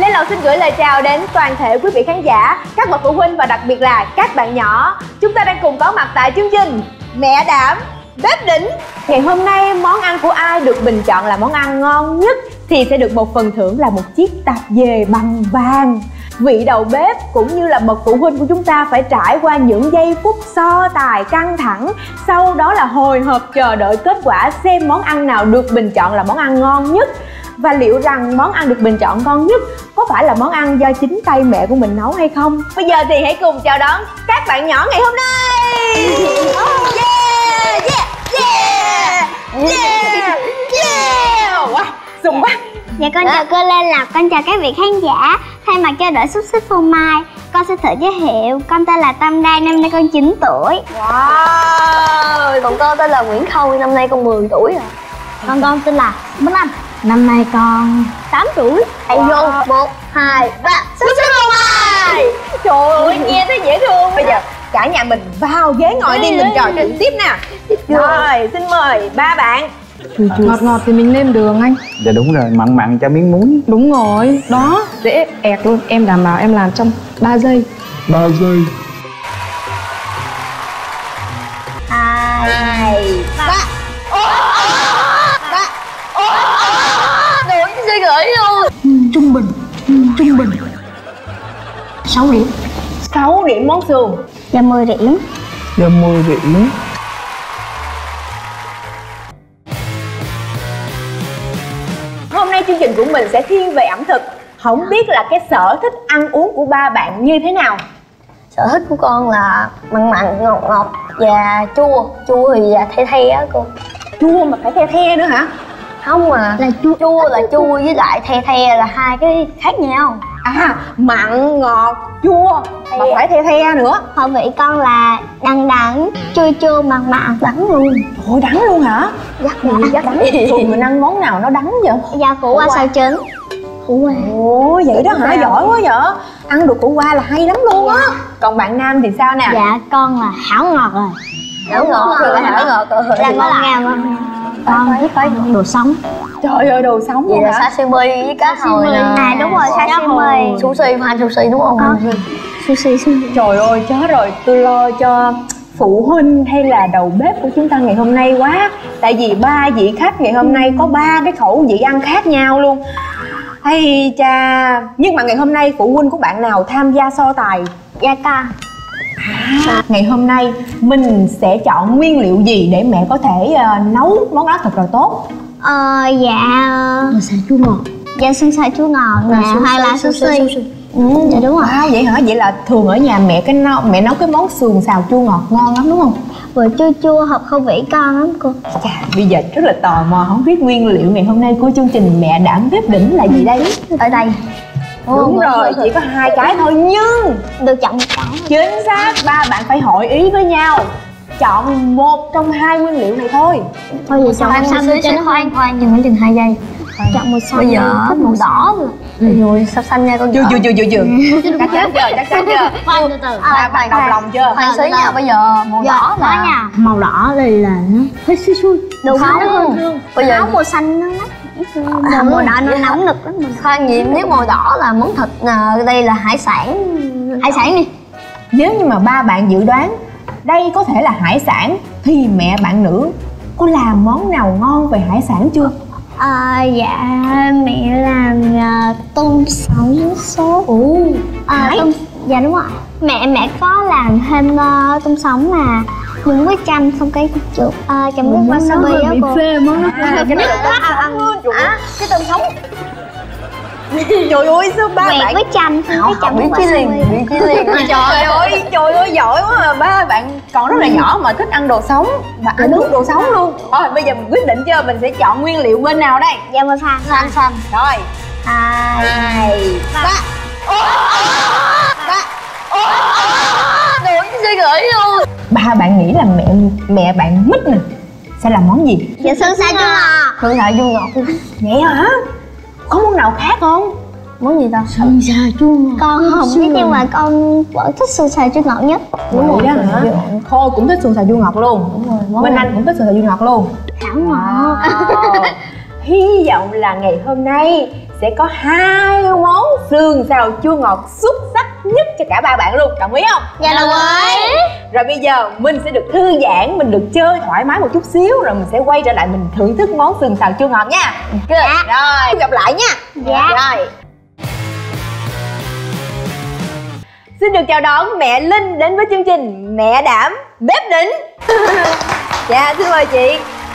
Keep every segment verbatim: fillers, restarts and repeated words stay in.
Lê Lộc xin gửi lời chào đến toàn thể quý vị khán giả, các bậc phụ huynh và đặc biệt là các bạn nhỏ. Chúng ta đang cùng có mặt tại chương trình Mẹ Đảm Bếp Đỉnh. Ngày hôm nay món ăn của ai được bình chọn là món ăn ngon nhất thì sẽ được một phần thưởng là một chiếc tạp dề bằng vàng. Vị đầu bếp cũng như là bậc phụ huynh của chúng ta phải trải qua những giây phút so tài căng thẳng, sau đó là hồi hộp chờ đợi kết quả xem món ăn nào được bình chọn là món ăn ngon nhất. Và liệu rằng món ăn được bình chọn ngon nhất có phải là món ăn do chính tay mẹ của mình nấu hay không? Bây giờ thì hãy cùng chào đón các bạn nhỏ ngày hôm nay. Oh, yeah, yeah, yeah, yeah, yeah. Wow, sung quá. Dạ con chào cô Lê Lộc, con chào các vị khán giả. Thay mặt cho đội xúc xích phô mai, con sẽ tự giới thiệu. Con tên là Tâm Đan, năm nay con chín tuổi. Wow. Còn con tên là Nguyễn Khôi, năm nay con mười tuổi rồi. Con con tên là Minh Anh, năm nay con tám tuổi. Hãy vô một, hai, ba, xúc xích phô mai. Trời ơi, nghe thấy dễ thương. Bây giờ cả nhà mình vào ghế ngồi đi, mình trò chuyện tiếp nè. Rồi, xin mời ba bạn. Chua chua ngọt ngọt thì mình nêm đường anh. Dạ đúng rồi, mặn mặn cho miếng muối. Đúng rồi, đó, dễ ẹt luôn. Em đảm bảo em làm trong ba giây. ba giây. Hai, ba. Ba. Đồ suy nghĩ luôn. Trung bình, trung bình sáu điểm. Sáu điểm món sườn. Dạ mười điểm. Dạ mười điểm. Hôm nay chương trình của mình sẽ thiên về ẩm thực. Không biết là cái sở thích ăn uống của ba bạn như thế nào? Sở thích của con là mặn mặn, ngọt ngọt và chua. Chua thì the the á cô. Chua mà phải the the nữa hả? Không mà Là chua. Chua là chua với lại the the là hai cái khác nhau. À, mặn, ngọt, chua mà phải the the nữa. Khẩu vị con là đắng đắng, chua chua, mặn mặn, đắng luôn. Ôi đắng luôn hả? Dắt Dạ, dắt đắng. Thường mình ăn món nào nó đắng vậy? Dạ củ qua xào trứng. Củ qua. Ồ vậy đó hả? Giỏi quá vậy. Ăn được củ qua là hay lắm luôn á. Còn bạn nam thì sao nè? Dạ con là hảo ngọt rồi. Hảo ngọt rồi, hảo ngọt rồi. Là ngọt ngào ngon. Con thích đồ sống. Trời ơi đồ sống Vậy luôn là hả? sashimi với cá hồi nè. À đúng rồi, sashimi. Sushi, fan sushi đúng không? Sushi, sushi. Trời ơi chết rồi, tôi lo cho phụ huynh hay là đầu bếp của chúng ta ngày hôm nay quá. Tại vì ba vị khách ngày hôm nay có ba cái khẩu vị ăn khác nhau luôn. Hay cha. Nhưng mà ngày hôm nay phụ huynh của bạn nào tham gia so tài? Dạ con. À, ngày hôm nay mình sẽ chọn nguyên liệu gì để mẹ có thể uh, nấu món đó thật là tốt? Ờ dạ Xào chua ngọt. dạ xương xào chua ngọt nè, hay là sushi. Ừ, dạ đúng rồi. À, vậy hả? Vậy là thường ở nhà mẹ cái nấu, mẹ nấu cái món sườn xào chua ngọt ngon lắm đúng không? Vừa chua chua hợp khẩu vị con lắm cô. Chà, bây giờ rất là tò mò, không biết nguyên liệu ngày hôm nay của chương trình Mẹ Đảm Bếp Đỉnh là gì đây? Ở đây. Đúng rồi, chỉ có hai cái thôi nhưng Được chọn một cái. chính xác, ba bạn phải hội ý với nhau. Chọn một trong hai nguyên liệu này thôi. Thôi vậy chọn Khoan một xíu xanh xíu cho nó khoan khoan chừng khoảng chừng hai giây. Chọn một xanh. Bây giờ thích màu đỏ rồi. Rồi sao xanh nha con. Chưa chưa chưa chưa chưa. Chắc chắn chưa? Chắc chắn chưa? Khoan từ từ. Ba bạn đồng lòng chưa? Khoan xíu nha, bây giờ màu đỏ Đó là nha. Màu đỏ đây là nó hơi xui xui. Đồ không. nóng. Bây giờ Áo màu xanh nó lắm. Màu màu đỏ nó nóng nực lắm. khoan gì, nếu màu đỏ là món thịt, à, đây là hải sản. Hải sản đi. Nếu như mà ba bạn dự đoán đây có thể là hải sản thì mẹ bạn nữ có làm món nào ngon về hải sản chưa? À, dạ mẹ làm uh, tôm sống sốt. Ồ, À, tôm, dạ đúng rồi. Mẹ mẹ có làm thêm uh, tôm sống mà dùng với chanh xong cái chuột uh, chấm với wasabi á cô. Phê món nó à, cái này là tôm sống luôn. À, cái tôm sống. Trời ơi sao ba Quẹt bạn với chanh xong cái chấm Biết với chí liền, wasabi. biết chí liền. trời ơi trời ơi giỏi quá à. Ba bạn còn rất là nhỏ mà thích ăn đồ sống và ăn đúng đồ sống luôn. Rồi bây giờ mình quyết định chưa, mình sẽ chọn nguyên liệu bên nào đây? Dạ mời pha. Xanh xanh. Rồi Hai, ba. Ba. Đồ suy nghĩ luôn. ba bạn nghĩ là mẹ mẹ bạn Mít nè sẽ làm món gì? Dạ xương xào chua ngọt. Hương thợ chua ngọt. Vậy hả? Có món nào khác không? Món gì ta? xào xào chua ngọt. Con không biết nhưng mà con vẫn thích xương xào chua ngọt nhất. Đúng rồi đó hả? Khôi cũng thích sườn xào chua ngọt luôn. Đúng rồi. Minh Anh cũng thích sườn xào chua ngọt luôn. Hảo ngọt. Wow. hy vọng là ngày hôm nay sẽ có hai món sườn xào chua ngọt xuất sắc nhất cho cả ba bạn luôn, đồng ý không? Dạ đồng ý. Rồi bây giờ mình sẽ được thư giãn, mình được chơi thoải mái một chút xíu, rồi mình sẽ quay trở lại mình thưởng thức món sườn xào chua ngọt nha. Dạ. Rồi, gặp lại nha. Dạ. Rồi. Xin được chào đón mẹ Linh đến với chương trình Mẹ Đảm Bếp Đỉnh. Dạ, xin mời chị.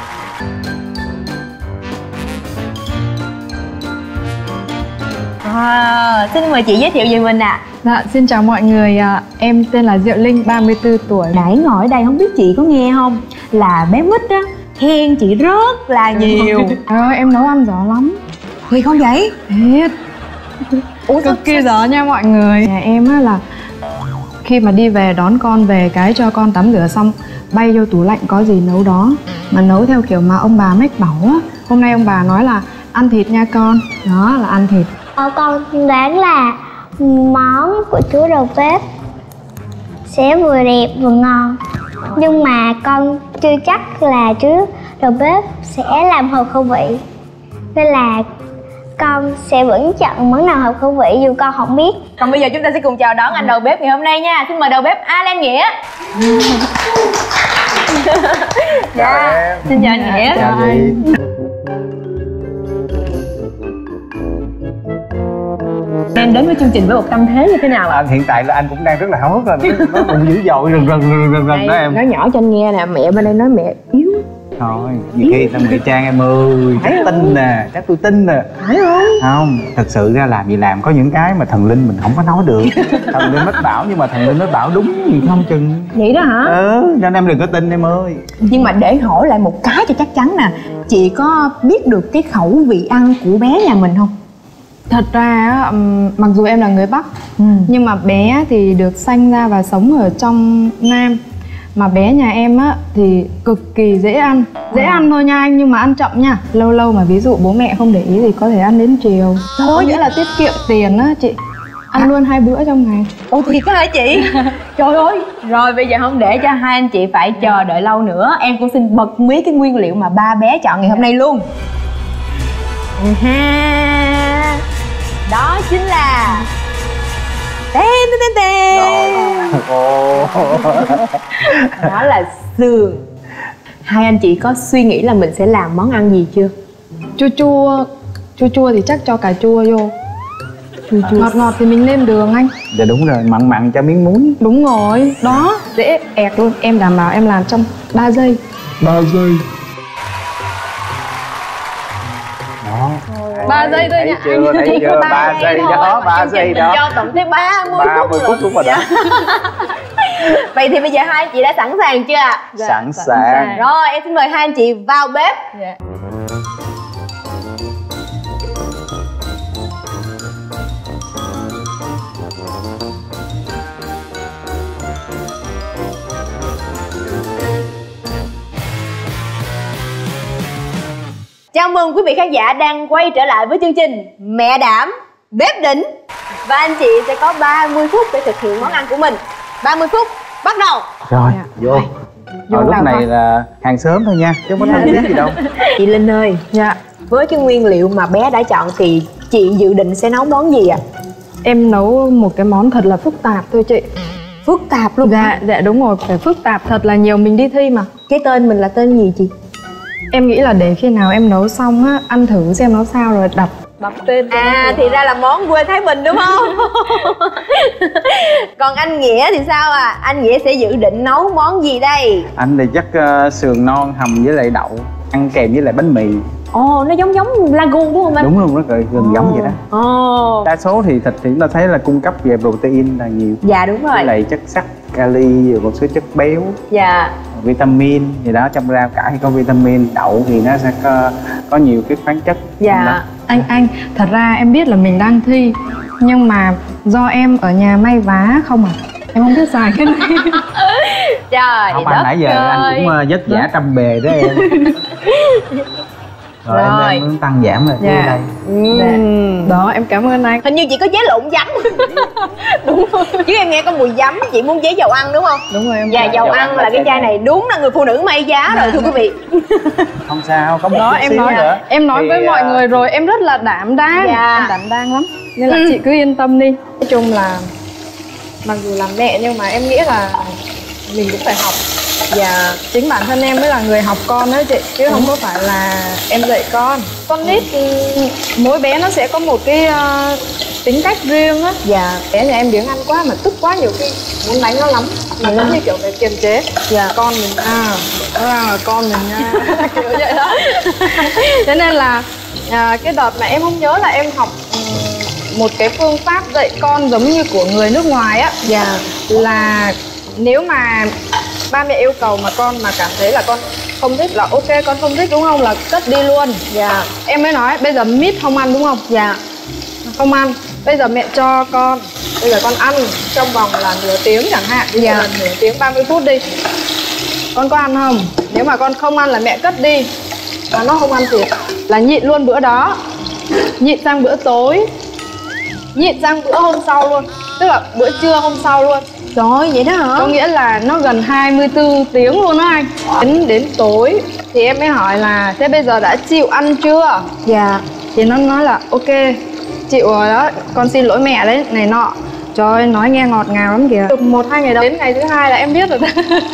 À, xin mời chị giới thiệu về mình ạ. À. Dạ, xin chào mọi người, à, em tên là Diệu Linh, ba mươi tư tuổi. Nãy ngồi ở đây không biết chị có nghe không? Là bé Mít á, khen chị rất là nhiều. Trời ơi, em nấu ăn giỏi lắm. Thì không vậy? Thiệt. Ủa, cực kỳ giỏi nha mọi người. Nhà em á là khi mà đi về đón con về cái cho con tắm rửa xong bay vô tủ lạnh có gì nấu đó. Mà nấu theo kiểu mà ông bà mách bảo á. Hôm nay ông bà nói là ăn thịt nha con. Đó là ăn thịt. Ờ, con đoán là món của chú đầu bếp sẽ vừa đẹp vừa ngon. Nhưng mà con chưa chắc là chú đầu bếp sẽ làm hợp khẩu vị. Nên là con sẽ vẫn chọn món nào hợp khẩu vị dù con không biết. Còn bây giờ chúng ta sẽ cùng chào đón anh đầu bếp ngày hôm nay nha. Xin mời đầu bếp Alan Nghĩa. Dạ, xin chào anh Nghĩa. Chào chị. Em đến với chương trình với một tâm thế như thế nào ạ? À, hiện tại là anh cũng đang rất là háo hức rồi, nó cũng dữ dội rần rần rần rần rần đó em. Nói nhỏ cho anh nghe nè, mẹ bên đây nói mẹ yếu. Thôi, nhiều khi ta ngụy trang em ơi, chắc tin nè, chắc tôi tin nè. Phải không? Không, thật sự ra làm gì làm có những cái mà thần linh mình không có nói được. Thần linh mách bảo nhưng mà thần linh mách bảo đúng thì không chừng. Vậy đó hả? Ừ, nên em đừng có tin em ơi. Nhưng mà để hỏi lại một cái cho chắc chắn nè, chị có biết được cái khẩu vị ăn của bé nhà mình không? Thật ra á, ừm, mặc dù em là người Bắc Ừ. nhưng mà bé thì được sanh ra và sống ở trong Nam. Mà bé nhà em á thì cực kỳ dễ ăn. Dễ ăn thôi nha anh, nhưng mà ăn chậm nha. Lâu lâu mà ví dụ bố mẹ không để ý thì có thể ăn đến chiều. Có nghĩa là tiết kiệm tiền á chị. Ăn à. luôn hai bữa trong ngày. Ồ thiệt hả chị? Trời ơi. Rồi bây giờ không để cho hai anh chị phải chờ đợi lâu nữa, em cũng xin bật mí cái nguyên liệu mà ba bé chọn ngày hôm nay luôn. Ha. Đó chính là tên tên tên. Đó là sườn. Hai anh chị có suy nghĩ là mình sẽ làm món ăn gì chưa? Chua chua. Chua chua thì chắc cho cà chua vô. Chua chua. Ngọt ngọt thì mình nêm đường anh. Dạ đúng rồi, mặn mặn cho miếng muối. Đúng rồi, đó, dễ ẹt luôn. Em đảm bảo em làm trong ba giây. Ba giây. Đó. ba giây thôi nha chưa, anh. thấy chưa? ba giây đó, ba giây đó. Cho tổng tới ba mươi phút đúng rồi đó. Vậy thì bây giờ hai anh chị đã sẵn sàng chưa ạ? Dạ, sẵn sàng. Rồi em xin mời hai anh chị vào bếp. Dạ. Chào mừng quý vị khán giả đang quay trở lại với chương trình Mẹ Đảm Bếp Đỉnh. Và anh chị sẽ có ba mươi phút để thực hiện món ăn của mình. ba mươi phút, bắt đầu. Rồi, Dạ. vô. Rồi, Rồi, lúc này thôi. là hàng sớm thôi nha, chứ không có Dạ. thân thiết gì đâu. Chị Linh ơi, Dạ, với cái nguyên liệu mà bé đã chọn thì chị dự định sẽ nấu món gì ạ? À? em nấu một cái món thật là phức tạp thôi chị. Phức tạp luôn. Dạ, dạ đúng rồi, phải phức tạp thật là nhiều, mình đi thi mà. Cái tên mình là tên gì chị? Em nghĩ là để khi nào em nấu xong á, ăn thử xem nó sao rồi đặt đặt tên. À thì ra là món quê Thái Bình đúng không? Còn anh Nghĩa thì sao à? Anh Nghĩa sẽ dự định nấu món gì đây? Anh thì chắc uh, sườn non hầm với lại đậu, ăn kèm với lại bánh mì. Ồ, nó giống giống lagu đúng không anh? Đúng luôn, nó gần, gần giống vậy đó. Ồ. Đa số thì thịt thì chúng ta thấy là cung cấp về protein là nhiều. Dạ đúng rồi. Với lại chất sắt, kali, rồi một số chất béo, Dạ. vitamin thì đó, trong rau cải thì có vitamin, đậu thì nó sẽ có, có nhiều cái khoáng chất. Dạ. Anh anh, thật ra em biết là mình đang thi, nhưng mà do em ở nhà may vá không à, em không biết xài cái này. Trời Không, đất anh nãy giờ ơi. anh cũng uh, vất vả trăm bề đó em. Rồi, em Rồi. em muốn tăng giảm là Dạ. cái đây. Ừm. Đó, em cảm ơn anh. Hình như chị có chế lộn giấm. Đúng rồi. Chứ em nghe có mùi giấm, chị muốn chế dầu ăn đúng không? Đúng rồi em. Dạ, dầu dầu ăn ăn là là cái cái chai này. này đúng là người phụ nữ may giá rồi thưa quý vị. Không sao, có một Đó chút em xíu nói nữa. em nói Thì, với mọi à, người rồi, em rất là đảm đang. Dạ. Em đảm đang lắm. Nên là Ừ. chị cứ yên tâm đi. Nói chung là mặc dù làm mẹ nhưng mà em nghĩ là mình cũng phải học. Và chính bản thân em mới là người học con đó chị, chứ không có phải là em dạy con. Con nít ừ, mỗi bé nó sẽ có một cái uh, tính cách riêng á. Và bé nhà em biếng ăn quá mà tức quá, nhiều khi muốn đánh nó lắm mà giống như kiểu phải kiềm chế. Dạ. Con mình à, nó đang là con mình nha. Kiểu vậy đó. Thế nên là à, cái đợt mà em không nhớ là em học ừm, một cái phương pháp dạy con giống như của người nước ngoài á. Dạ. Là nếu mà ba mẹ yêu cầu mà con mà cảm thấy là con không thích là ok, con không thích đúng không, là cất đi luôn. Dạ. Em mới nói bây giờ mít không ăn đúng không? Dạ. Không ăn. Bây giờ mẹ cho con, bây giờ con ăn trong vòng là nửa tiếng chẳng hạn. Bây giờ là nửa tiếng ba mươi phút đi. Con có ăn không? Nếu mà con không ăn là mẹ cất đi. Và nó không ăn thiệt là nhịn luôn bữa đó, nhịn sang bữa tối, nhịn sang bữa hôm sau luôn. Tức là bữa trưa hôm sau luôn. Trời ơi, vậy đó hả? Có nghĩa là nó gần hai mươi tư tiếng luôn á anh. Đến đến tối thì em mới hỏi là thế bây giờ đã chịu ăn chưa? Dạ. Thì nó nói là ok, chịu rồi đó, con xin lỗi mẹ đấy, này nọ. Trời ơi, nói nghe ngọt ngào lắm kìa. Được một hai ngày đó, đến ngày thứ hai là em biết rồi.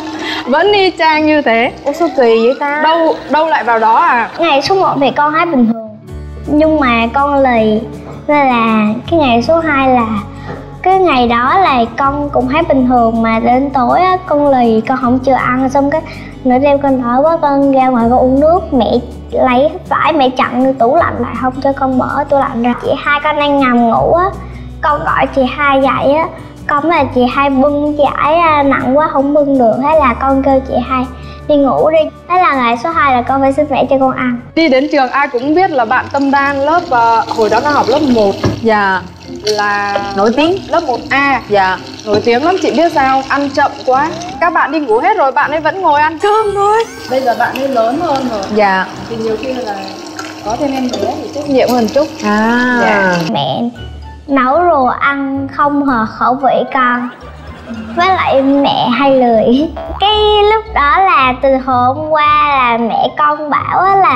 Vẫn y chang như thế. Ủa sao kỳ vậy ta? Đâu đâu lại vào đó à? Ngày số một thì con thấy bình thường, nhưng mà con lì, nên là cái ngày số hai là cái ngày đó là con cũng thấy bình thường, mà đến tối á con lì, con không chịu ăn, xong cái nửa đêm con đói quá, con ra ngoài con uống nước, mẹ lấy vải mẹ chặn tủ lạnh lại không cho con mở tủ lạnh ra. Chị hai con đang nằm ngủ á, con gọi chị hai dậy á, con là chị hai bưng vải nặng quá không bưng được, thế là con kêu chị hai đi ngủ đi. Thế là ngày số hai là con phải xin mẹ cho con ăn. Đi đến trường ai cũng biết là bạn Tâm Đan lớp uh, hồi đó nó học lớp một. Dạ. Là Nổi tiếng. lớp một A. Dạ. Nổi tiếng lắm, chị biết sao, ăn chậm quá. Các bạn đi ngủ hết rồi, bạn ấy vẫn ngồi ăn cơm thôi. Bây giờ bạn ấy lớn hơn rồi Dạ. thì nhiều khi là có thêm em bé thì trách nhiệm hơn chút. À. Dạ. Mẹ nấu đồ ăn không hợp khẩu vị con, với lại mẹ hay lười. Cái lúc đó là từ hôm qua là mẹ con bảo á là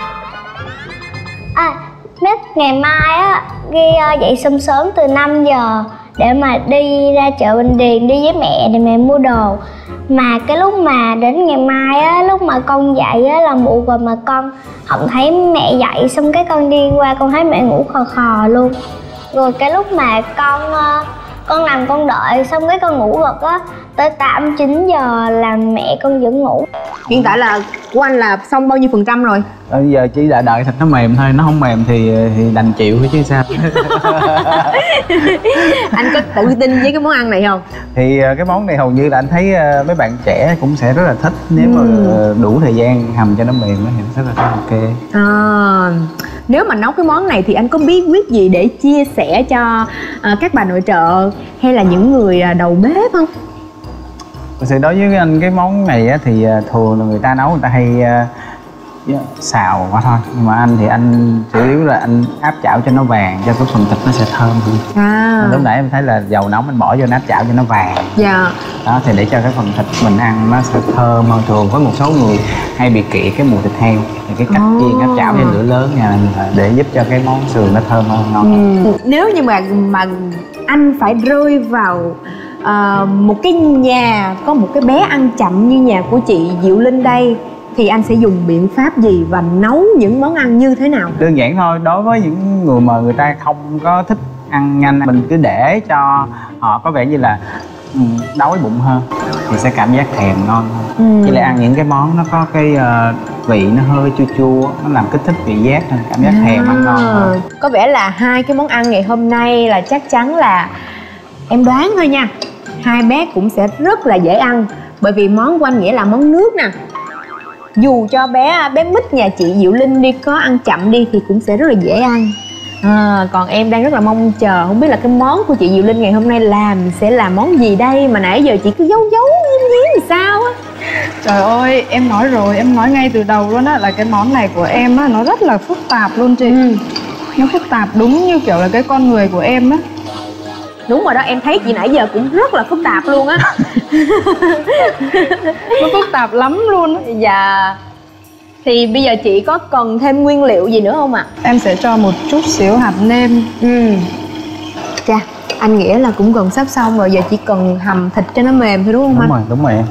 à, Mít ngày mai á ghi uh, dậy sớm sớm từ năm giờ để mà đi ra chợ Bình Điền đi với mẹ để mẹ mua đồ. Mà cái lúc mà đến ngày mai á, lúc mà con dậy á là muộn rồi mà con không thấy mẹ dậy, xong cái con đi qua con thấy mẹ ngủ khò khò luôn. Rồi cái lúc mà con uh, con nằm con đợi, xong cái con ngủ gật á, tới tám chín giờ là mẹ con vẫn ngủ. Hiện tại là của anh là xong bao nhiêu phần trăm rồi? Bây giờ chỉ là đợi thịt nó mềm thôi, nó không mềm thì thì đành chịu thôi chứ sao. Anh có tự tin với cái món ăn này không? Thì cái món này hầu như là anh thấy mấy bạn trẻ cũng sẽ rất là thích. Nếu mà đủ thời gian hầm cho nó mềm thì rất là ok. À, nếu mà nấu cái món này thì anh có bí quyết gì để chia sẻ cho uh, các bà nội trợ hay là những người uh, đầu bếp không? Thực sự đối với anh cái món này á, thì thường là người ta nấu người ta hay uh, xào qua thôi. Nhưng mà anh thì anh chủ yếu là anh áp chảo cho nó vàng, cho cái phần thịt nó sẽ thơm hơn. À. Lúc nãy em thấy là dầu nóng anh bỏ vô áp chảo cho nó vàng. Dạ. Đó thì để cho cái phần thịt mình ăn nó sẽ thơm hơn. Thường có một số người hay bị kỵ cái mùi thịt heo, thì cái cách Oh. chiên áp chảo với lửa lớn nha để giúp cho cái món sườn nó thơm hơn, ngon. Ừ. Nếu như mà mà anh phải rơi vào uh, một cái nhà có một cái bé ăn chậm như nhà của chị Diệu Linh đây, thì anh sẽ dùng biện pháp gì và nấu những món ăn như thế nào? Đơn giản thôi, đối với những người mà người ta không có thích ăn nhanh, mình cứ để cho họ có vẻ như là um, đói bụng hơn thì sẽ cảm giác thèm ngon hơn. Ừ. Chỉ là ăn những cái món nó có cái uh, vị nó hơi chua chua, nó làm kích thích vị giác hơn, cảm giác thèm ăn ngon hơn. Có vẻ là hai cái món ăn ngày hôm nay là chắc chắn là em đoán thôi nha, hai bé cũng sẽ rất là dễ ăn, bởi vì món của anh nghĩa là món nước nè. Dù cho bé bé Mít nhà chị Diệu Linh đi có ăn chậm đi thì cũng sẽ rất là dễ ăn. À, còn em đang rất là mong chờ, không biết là cái món của chị Diệu Linh ngày hôm nay làm sẽ là món gì đây mà nãy giờ chị cứ giấu giấu giếm giếm thì sao á. Trời ơi, em nói rồi, em nói ngay từ đầu luôn á, là cái món này của em á, nó rất là phức tạp luôn chị. Ừ. Nó phức tạp đúng như kiểu là cái con người của em á. Đúng rồi đó, em thấy chị nãy giờ cũng rất là phức tạp luôn á. Nó phức tạp lắm luôn á. Dạ. Thì bây giờ chị có cần thêm nguyên liệu gì nữa không ạ? À? Em sẽ cho một chút xíu hạt nêm. Ừ. Chà, anh nghĩ là cũng gần sắp xong rồi, giờ chỉ cần hầm thịt cho nó mềm thôi đúng không đúng anh? Đúng rồi, đúng rồi em.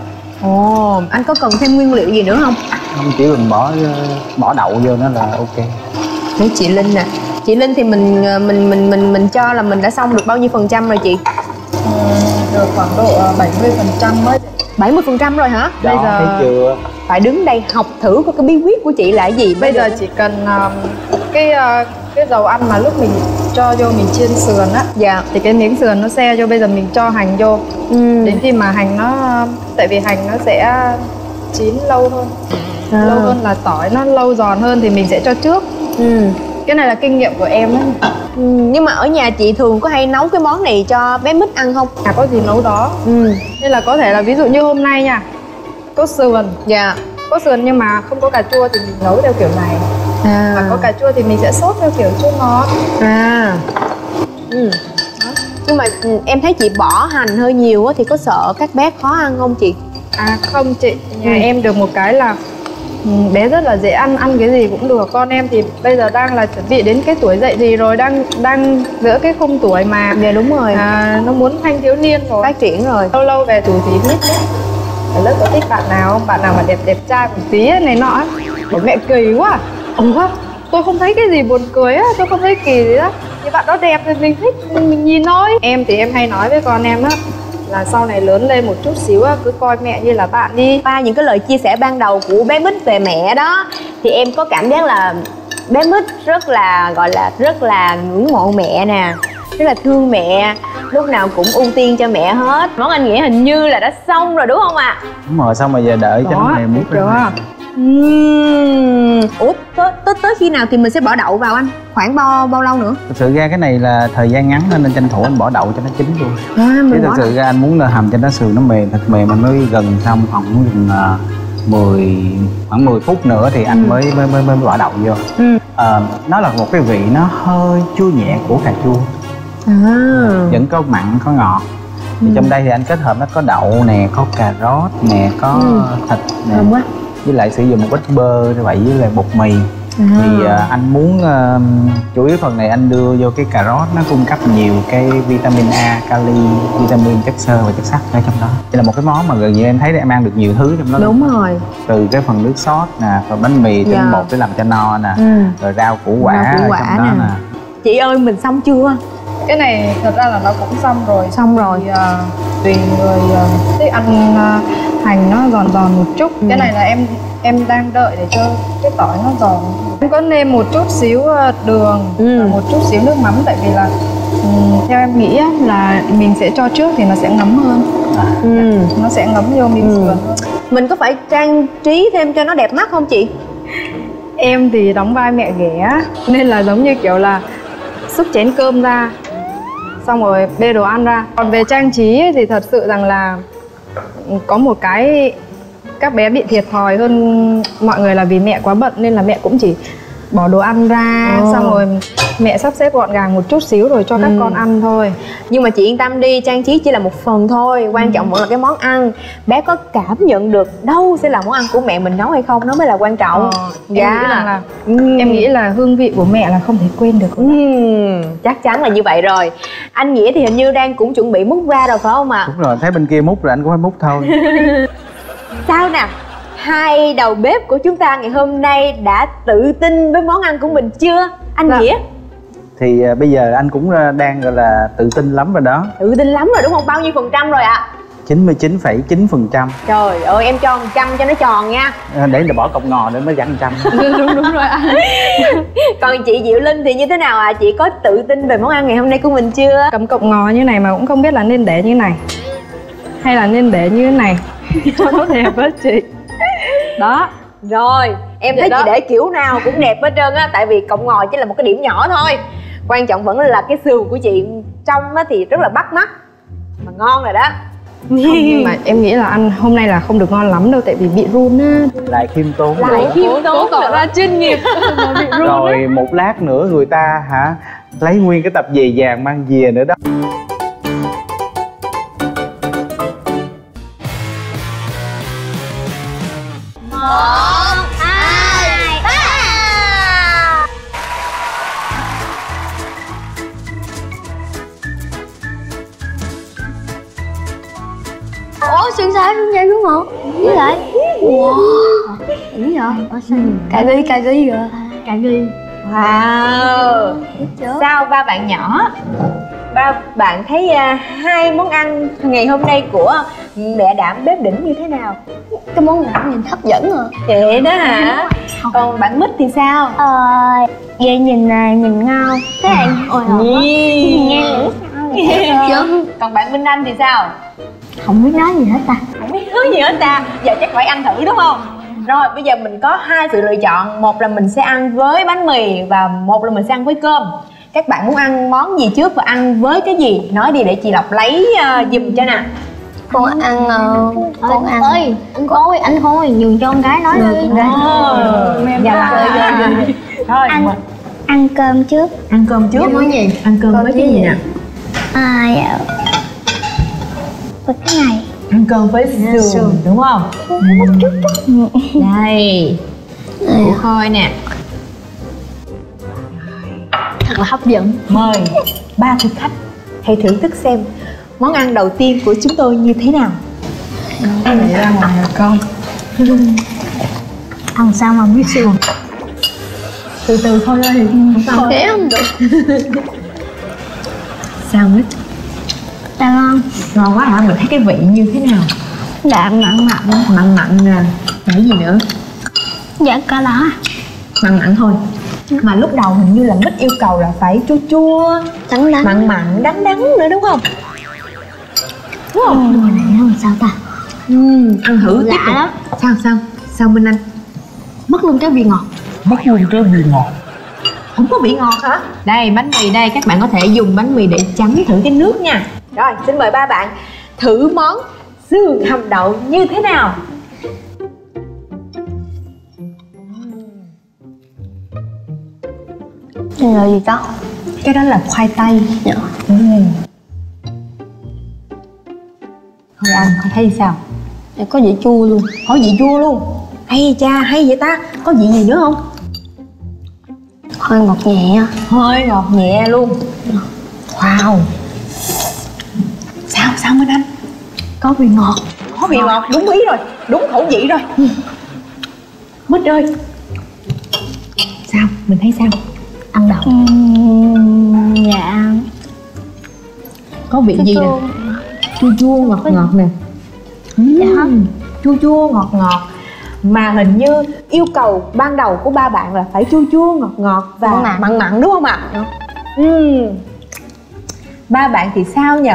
Ồ, anh có cần thêm nguyên liệu gì nữa không? Không, chỉ cần bỏ bỏ đậu vô nó là ok. Thế chị Linh nè, chị Linh thì mình mình mình mình mình cho là mình đã xong được bao nhiêu phần trăm rồi chị? Ừ, được khoảng độ bảy mươi phần trăm mới. bảy mươi phần trăm rồi hả? Đó, bây giờ thấy chưa? Phải đứng đây học thử có cái bí quyết của chị là cái gì. Bây giờ chỉ cần um, cái uh, cái dầu ăn mà lúc mình cho vô mình chiên sườn á. Dạ. Thì cái miếng sườn nó xe vô, bây giờ mình cho hành vô. Ừ. Đến khi mà hành nó, tại vì hành nó sẽ chín lâu hơn. À. Lâu hơn là tỏi nó lâu giòn hơn thì mình sẽ cho trước. Ừ. Cái này là kinh nghiệm của em ấy. Ừ, nhưng mà ở nhà chị thường có hay nấu cái món này cho bé mít ăn không? À, có gì nấu đó. Ừ. Nên là có thể là ví dụ như hôm nay nha, có sườn. Dạ. Có sườn nhưng mà không có cà chua thì mình nấu theo kiểu này. À. Mà có cà chua thì mình sẽ sốt theo kiểu chua ngọt. À. Ừ. Nhưng mà em thấy chị bỏ hành hơi nhiều á thì có sợ các bé khó ăn không chị? À không chị, nhà ừ. em được một cái là bé rất là dễ ăn, ăn cái gì cũng được. Con em thì bây giờ đang là chuẩn bị đến cái tuổi dậy thì rồi, đang đang giữa cái khung tuổi mà. Dạ đúng rồi. À, nó muốn thanh thiếu niên rồi, phát triển rồi. Lâu lâu về tủ tí mít đấy. Ở lớp có thích bạn nào không? Bạn nào mà đẹp đẹp trai một tí này nọ ấy. Bởi mẹ kỳ quá. Ủa, tôi không thấy cái gì buồn cười á, tôi không thấy kỳ gì đó. Như bạn đó đẹp thì mình thích, mình nhìn thôi. Em thì em hay nói với con em á, là sau này lớn lên một chút xíu á, cứ coi mẹ như là bạn đi. Qua những cái lời chia sẻ ban đầu của bé Mít về mẹ đó, thì em có cảm giác là bé Mít rất là gọi là rất là ngưỡng mộ mẹ nè, rất là thương mẹ, lúc nào cũng ưu tiên cho mẹ hết. Món anh nghĩ hình như là đã xong rồi đúng không ạ? À? Đúng rồi, xong rồi giờ đợi đó, cho nó mềm mút ra. Uhm. Ủa, tới, tới tới khi nào thì mình sẽ bỏ đậu vào anh? Khoảng bao bao lâu nữa? Thực sự ra cái này là thời gian ngắn nên anh tranh thủ anh bỏ đậu cho nó chín luôn. À, chứ thực sự ra anh muốn là hầm cho nó sườn nó mềm thật mềm mà mới gần xong, khoảng gần uh, mười khoảng mười phút nữa thì anh ừ. mới, mới mới mới bỏ đậu vô. Ừ. À, nó là một cái vị nó hơi chua nhẹ của cà chua. À. Vẫn có mặn có ngọt. Thì ừ. trong đây thì anh kết hợp nó có đậu nè, có cà rốt nè, có ừ. thịt nè. Đúng quá. Với lại sử dụng một ít bơ như vậy với lại bột mì. À. Thì uh, anh muốn uh, chủ yếu phần này anh đưa vô cái cà rốt, nó cung cấp nhiều cái vitamin A, kali, vitamin, chất xơ và chất sắt ở trong đó. Đây là một cái món mà gần như em thấy em ăn được nhiều thứ trong đó. Đúng rồi. Từ cái phần nước sốt nè, phần bánh mì, tinh yeah. bột để làm cho no nè, ừ. rồi rau củ quả, rau củ quả ở trong đó nè. nè. Chị ơi, mình xong chưa? Cái này thật ra là nó cũng xong rồi. Xong rồi. Thì, uh, tùy người uh, thích ăn uh, hành nó giòn giòn một chút. Ừ. Cái này là em em đang đợi để cho cái tỏi nó giòn. Em có nêm một chút xíu đường ừ. và một chút xíu nước mắm, tại vì là um, theo em nghĩ á, là mình sẽ cho trước thì nó sẽ ngấm hơn. À. Ừ. Nó sẽ ngấm vô miếng ừ. sườn. Mình có phải trang trí thêm cho nó đẹp mắt không chị? Em thì đóng vai mẹ ghẻ nên là giống như kiểu là xúc chén cơm ra, xong rồi bê đồ ăn ra. Còn về trang trí ấy, thì thật sự rằng là có một cái các bé bị thiệt thòi hơn mọi người là vì mẹ quá bận nên là mẹ cũng chỉ bỏ đồ ăn ra, oh. xong rồi mẹ sắp xếp gọn gàng một chút xíu rồi cho các ừ. con ăn thôi. Nhưng mà chị yên tâm đi, trang trí chỉ là một phần thôi, quan ừ. trọng vẫn là cái món ăn. Bé có cảm nhận được đâu sẽ là món ăn của mẹ mình nấu hay không, nó mới là quan trọng. Ờ, dạ. Em nghĩ rằng là ừ. em nghĩ là hương vị của mẹ là không thể quên được. Ừ. Chắc chắn là như vậy rồi. Anh Nghĩa thì hình như đang cũng chuẩn bị múc ra rồi phải không ạ? À? Đúng rồi, thấy bên kia múc rồi anh cũng phải múc thôi. Sao nè, hai đầu bếp của chúng ta ngày hôm nay đã tự tin với món ăn của mình chưa anh dạ. Nghĩa? Thì uh, bây giờ anh cũng uh, đang gọi là tự tin lắm rồi đó. Tự tin lắm rồi đúng không? Bao nhiêu phần trăm rồi ạ? À? chín mươi chín phẩy chín phần trăm. Trời ơi, em cho một trăm cho nó tròn nha. À, để là bỏ cọng ngò để mới dặn trăm. Đúng đúng rồi anh. Còn chị Diệu Linh thì như thế nào ạ? À? Chị có tự tin về món ăn ngày hôm nay của mình chưa? Cầm cọng ngò như này mà cũng không biết là nên để như này hay là nên để như thế này cho nó đẹp á chị. Đó. Rồi, em thấy đó. Chị để kiểu nào cũng đẹp hết trơn á. Tại vì cọng ngò chỉ là một cái điểm nhỏ thôi. Quan trọng vẫn là cái sườn của chị trong á thì rất là bắt mắt mà ngon rồi đó. Không, nhưng mà em nghĩ là ăn hôm nay là không được ngon lắm đâu, tại vì bị run á. Lại khiêm tốn. Lại khiêm tốn tỏ ra chuyên nghiệp mà bị run. Rồi một lát nữa người ta hả lấy nguyên cái tập về vàng mang về nữa đó. Một, hai, ba. Ủa, xuyên sai xuyên sai đúng không? Với lại wow. Ý rồi, cà ri, cà ri rồi. Cà ri. Wow. Sao ba bạn nhỏ, ba bạn thấy uh, hai món ăn ngày hôm nay của mẹ Đảm bếp đỉnh như thế nào? Cái món nào nhìn hấp dẫn rồi. Vậy đó hả? Còn bạn Mít thì sao? Ờ, vậy nhìn là nhìn ngon. Thế anh ôi Nhi. nghe nghĩ sao Chứ. Còn bạn Minh Anh thì sao? không biết nói gì hết ta. Không biết thứ gì hết ta. Giờ chắc phải ăn thử đúng không? Rồi bây giờ mình có hai sự lựa chọn. Một là mình sẽ ăn với bánh mì và một là mình sẽ ăn với cơm. Các bạn muốn ăn món gì trước và ăn với cái gì? Nói đi để chị Lộc lấy uh, giùm cho nè. Con ăn uh, con ăn ơi anh thôi anh thôi nhường cho con gái nói đi. Dạ là thôi ăn ăn cơm trước. ăn cơm trước. món gì? Ăn cơm với cái gì nè? À dạ với cái này. Ăn cơm với sườn đúng không? Đây củ khôi nè. Thật là hấp dẫn. Mời ba thực khách hãy thưởng thức xem món ăn đầu tiên của chúng tôi như thế nào. Em để ra ngoài rồi con. Ăn sao mà biết sườn. Từ từ thôi ơi. Không sao. Khẽ không được. Sao Mít? Ta ngon. Ngon quá hả? Mình thấy cái vị như thế nào? Đạm mặn mặn. Mặn mặn nè. Cái gì nữa? Dạ có đó. Mặn mặn thôi. Mà lúc đầu hình như là Mít yêu cầu là phải chua chua, Đắng đắng. mặn mặn, đắng đắng nữa đúng không? Đúng không? Đồ này nó làm sao ta? Ừ, ăn thử tiếp Lạ tục. lắm. Sao sao? Sao Minh Anh? Mất luôn cái vị ngọt. Mất luôn cái vị ngọt. Không có vị ngọt hả? Đây bánh mì đây, các bạn có thể dùng bánh mì để chấm thử cái nước nha. Rồi xin mời ba bạn thử món sườn hầm đậu như thế nào. Nhìn là gì đó? Cái đó là khoai tây. Dạ. Ừ. Thôi ăn, coi thấy sao? Dạ, có vị chua luôn. Có vị chua luôn. Hay cha, hay vậy ta. Có vị gì nữa không? Hơi ngọt nhẹ. Hơi ngọt nhẹ luôn. Wow. Sao, sao Minh Anh? Có vị ngọt. Có vị ngọt, đúng ý rồi. Đúng khẩu vị rồi. Mít ơi. Sao, mình thấy sao? Ăn đậu. Uhm, dạ. Có vị gì nè? Chua chua ngọt ngọt nè. Dạ. Uhm, chua chua ngọt ngọt. Mà hình như yêu cầu ban đầu của ba bạn là phải chua chua ngọt ngọt và Mặn mặn. mặn mặn đúng không ạ? Đúng. Uhm. Ba bạn thì sao nhờ?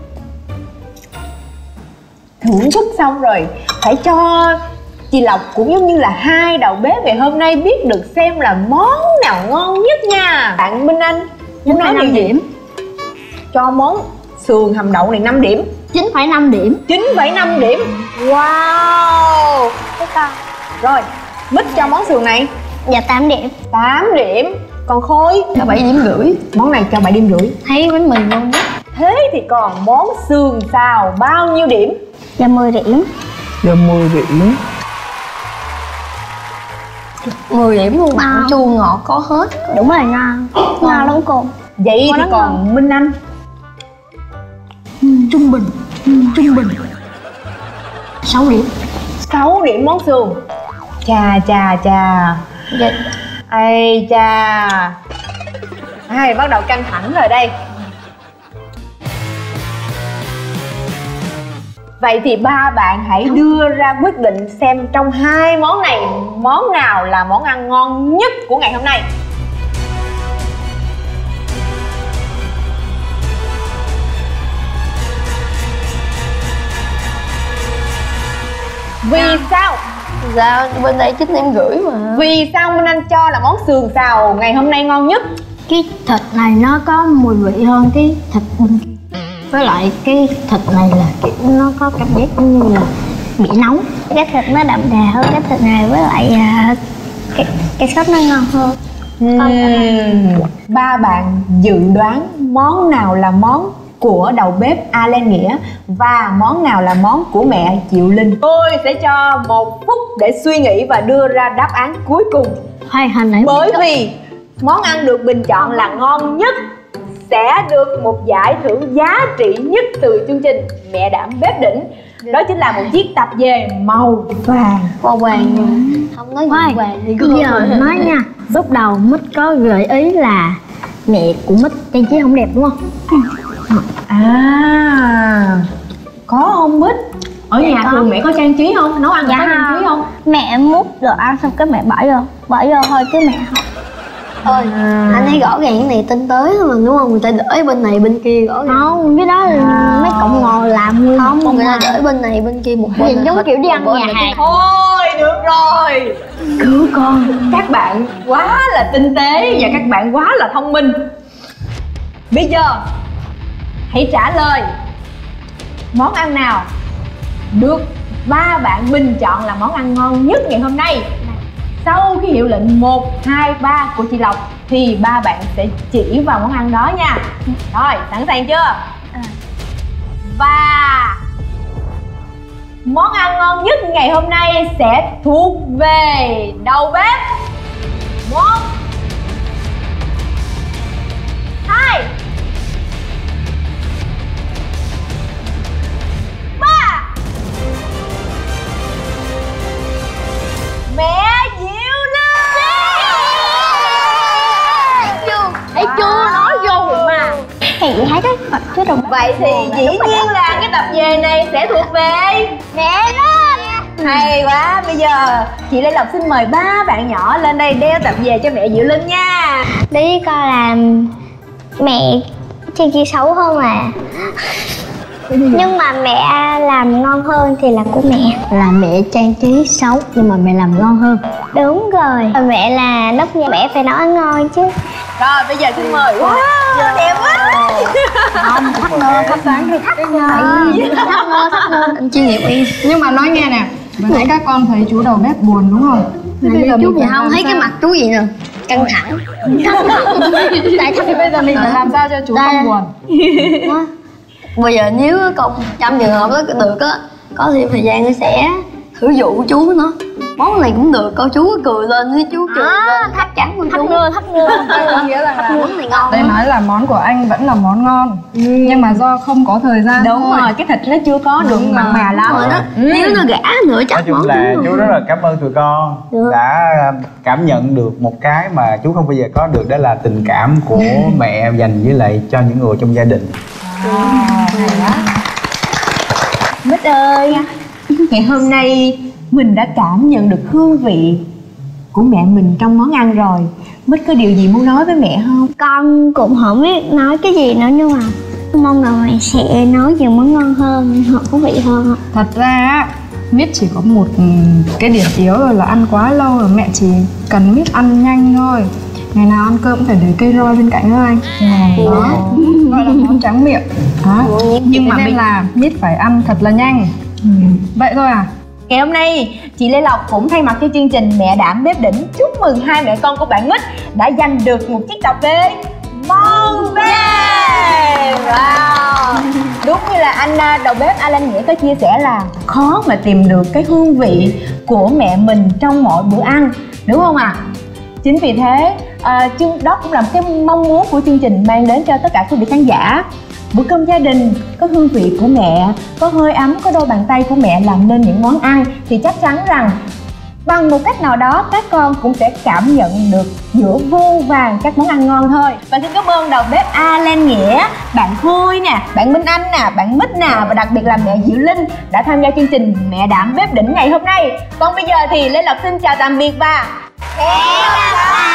Thưởng thức xong rồi phải cho chị Lộc cũng giống như là hai đầu bếp ngày hôm nay biết được xem là món nào ngon nhất nha. Bạn Minh Anh muốn nói điều gì? Cho món sườn hầm đậu này năm điểm. chín phẩy năm điểm. chín phẩy năm điểm. Wow. Cái con. Rồi Mít cho món sườn này Dạ tám điểm. tám điểm. Còn Khôi Cho bảy điểm rưỡi. món này cho bảy điểm rưỡi. Thấy bánh mì ngon nhất. Thế thì còn món sườn xào bao nhiêu điểm? Dạ mười điểm. Cho mười điểm. mười điểm luôn. Mặn Ngon. chua ngọt có hết. Đúng rồi ngon. Ngon lắm cô. Vậy Ngon thì lắm còn Minh Anh Trung bình. Trung bình. sáu điểm. sáu điểm món sườn. Chà chà chà. Dạ. Ây cha. Ai bắt đầu căng thẳng rồi đây. Vậy thì ba bạn hãy đưa ra quyết định xem trong hai món này món nào là món ăn ngon nhất của ngày hôm nay. Vì sao? Dạ bên đây chín điểm rưỡi mà. Vì sao Minh Anh cho là món sườn xào ngày hôm nay ngon nhất? Cái thịt này nó có mùi vị hơn cái thịt bên kia. với lại cái thịt này là kiểu nó có cảm giác như là bị nóng. Cái thịt nó đậm đà hơn cái thịt này, với lại uh, cái cái sốt nó ngon hơn. uhm. Ba bạn dự đoán món nào là món của đầu bếp Alan Nghĩa và món nào là món của mẹ Diệu Linh? Tôi sẽ cho một phút để suy nghĩ và đưa ra đáp án cuối cùng. Hay hình này. Bởi vì món ăn được bình chọn là ngon nhất sẽ được một giải thưởng giá trị nhất từ chương trình Mẹ Đảm Bếp Đỉnh. Đó chính là một chiếc tạp dề màu vàng. Màu vàng không nói gì vàng thì bây giờ nói nha, lúc đầu Mít có gợi ý là mẹ của Mít trang trí không đẹp đúng không? À, có không Mít? Ở dạ nhà có. thường mẹ có trang trí không? Nấu ăn Dạ có trang trí không? Mẹ múc đồ ăn xong cái mẹ bỏ vô, bỏ vô thôi chứ mẹ không. Ơi, à. anh thấy rõ ràng cái này tinh tế mà đúng không? Người ta để bên này bên kia rõ ràng. Không, cái đó là à. mấy cọng ngò làm nguyên. Không, người ta để bên này bên kia một bên. Nhìn giống kiểu đi ăn nhà hàng. Thôi, được rồi. Cứu con. Các bạn quá là tinh tế và các bạn quá là thông minh. Bây giờ hãy trả lời món ăn nào được ba bạn bình chọn là món ăn ngon nhất ngày hôm nay. Sau khi hiệu lệnh một, hai, ba của chị Lộc thì ba bạn sẽ chỉ vào món ăn đó nha. Rồi, sẵn sàng chưa? Và món ăn ngon nhất ngày hôm nay sẽ thuộc về đầu bếp. Một, hai, ba. Mẹ Diệu Linh. Thấy chưa, nói vô rồi mà. Thì thấy cái Phật chứ đồng. Vậy thì dĩ nhiên là cái tập về này sẽ thuộc về mẹ Linh. Hay quá, bây giờ chị Lê Lộc xin mời ba bạn nhỏ lên đây đeo tập về cho mẹ Diệu Linh nha. Đi coi làm mẹ trang trí xấu hơn mà. Nhưng mà mẹ làm ngon hơn thì là của mẹ. Là mẹ trang trí xấu nhưng mà mẹ làm ngon hơn. Đúng rồi. Mẹ là nóc nhà, mẹ phải nấu ăn ngon chứ. Rồi bây giờ xin mời. Wow, wow, đẹp quá. Không, thắt nơ, thắt sáng thì thắt nơ. Thắt nơ, thắt nơ. Anh chuyên nghiệp y. Nhưng mà nói nghe nè, vừa nãy các con thấy chú đầu bếp buồn đúng không? Thế bây giờ chú gì không thấy cái mặt chú gì nè, căng thẳng. Tại thì bây giờ mình phải làm sao cho chú không buồn. Bây giờ nếu còn trong trường hợp đó được á, có thêm thời gian tôi sẽ thử dụ chú nó. Món này cũng được, cô chú cười lên với chú cười à, lên thắt chắn con chú. Thắt nưa, thắt nưa. Nghĩa là, là món này ngon. Đây nói là món của anh vẫn là món ngon, ừ. nhưng mà do không có thời gian. Đúng thôi. rồi, cái thịt nó chưa có được mặn mà lắm. Rồi đó. Ừ. Nếu nó gã nữa chắc nói chung là chú rất là cảm ơn tụi con được. Đã cảm nhận được một cái mà chú không bao giờ có được, đó là tình cảm của mẹ dành với lại cho những người trong gia đình. Mít ơi, ngày hôm nay mình đã cảm nhận được hương vị của mẹ mình trong món ăn rồi. Mít có điều gì muốn nói với mẹ không? Con cũng không biết nói cái gì nữa, nhưng mà mong là mẹ sẽ nấu nhiều món ngon hơn, hợp thú vị hơn. Thật ra á, Mít chỉ có một cái điểm yếu rồi là ăn quá lâu rồi. Mẹ chỉ cần Mít ăn nhanh thôi. Ngày nào ăn cơm cũng phải để cây roi bên cạnh đó anh. ừ. Đó, gọi là món tráng miệng đó. Nhưng mà nên là Mít phải ăn thật là nhanh. ừ. Vậy thôi à? Ngày hôm nay chị Lê Lộc cũng thay mặt cho chương trình Mẹ Đảm Bếp Đỉnh chúc mừng hai mẹ con của bạn Mít đã giành được một chiếc tạp dề màu vàng. Wow. Đúng như là anh đầu bếp Alan Nghĩa có chia sẻ là khó mà tìm được cái hương vị của mẹ mình trong mọi bữa ăn, đúng không ạ? À? Chính vì thế à, chương đó cũng là một cái mong muốn của chương trình mang đến cho tất cả quý vị khán giả. Bữa cơm gia đình có hương vị của mẹ, có hơi ấm, có đôi bàn tay của mẹ làm nên những món ăn, thì chắc chắn rằng bằng một cách nào đó các con cũng sẽ cảm nhận được giữa vô vàn các món ăn ngon thôi. Và xin cảm ơn đầu bếp Alan Nghĩa, bạn Thôi nè, bạn Minh Anh nè, bạn Mít nè, và đặc biệt là mẹ Diệu Linh đã tham gia chương trình Mẹ Đảm Bếp Đỉnh ngày hôm nay. Còn bây giờ thì Lê Lộc xin chào tạm biệt và hẹn gặp lại.